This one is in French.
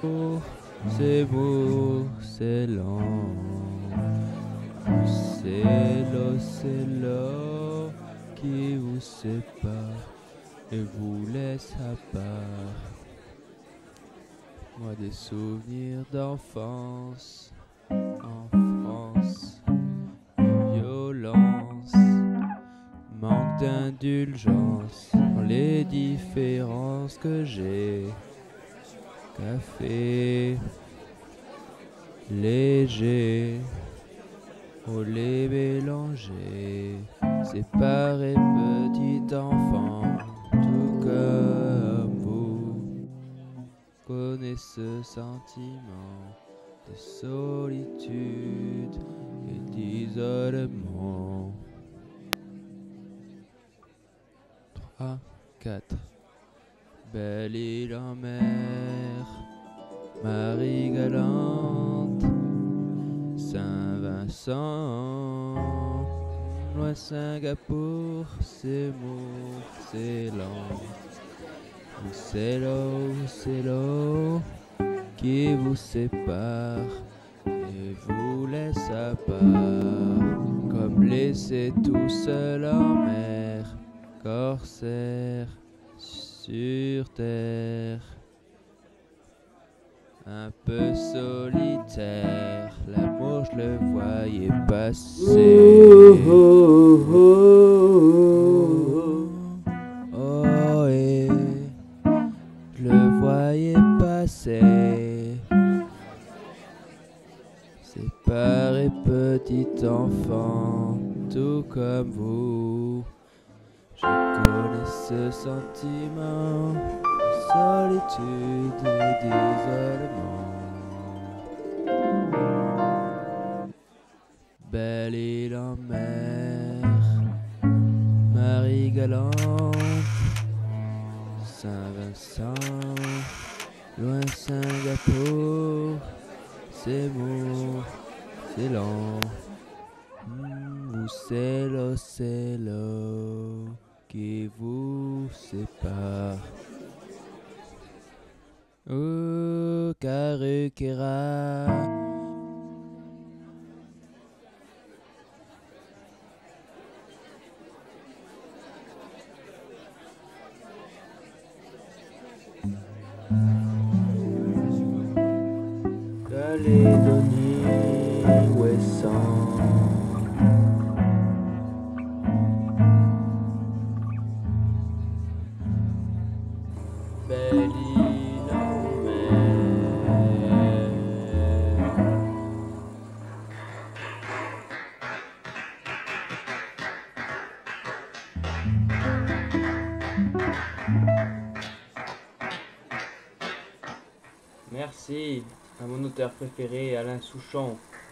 c'est beau, c'est lent. C'est l'eau qui vous sépare et vous laisse à part. Moi des souvenirs d'enfance en France, violence, manque d'indulgence dans les différences que j'ai. Café léger, au lait mélangé, séparé petit enfant, tout comme vous. Connaissez ce sentiment de solitude et d'isolement. 3, 4. Belle île en mer, Marie galante, Saint-Vincent, loin Singapour, c'est mou, c'est lent. C'est l'eau qui vous sépare et vous laisse à part, comme laissé tout seul en mer, corsaire sur terre. Un peu solitaire, l'amour je le voyais passer. Oh, et je le voyais passer. Séparé petit enfant, tout comme vous. Je connais ce sentiment de solitude et d'isolement. Belle île en mer, Marie galante, Saint-Vincent, loin Singapour, c'est mou, c'est lent. Vous c'est l'eau qui vous sépare. Oh, Karukera. Calédonie, Ouessant. Belle île en mer. Merci à mon auteur préféré, Alain Souchon.